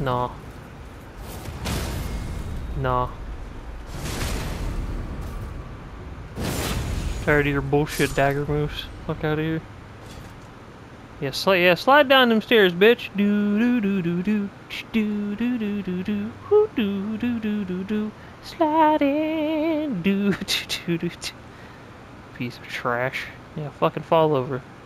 Nah. Nah. Tired of your bullshit dagger moves. Fuck out of here. Yeah, slide down them stairs, bitch. Do do do do do do do do do do do do do do do. Slide in. Do do do do. Piece of trash. Yeah, fucking fall over.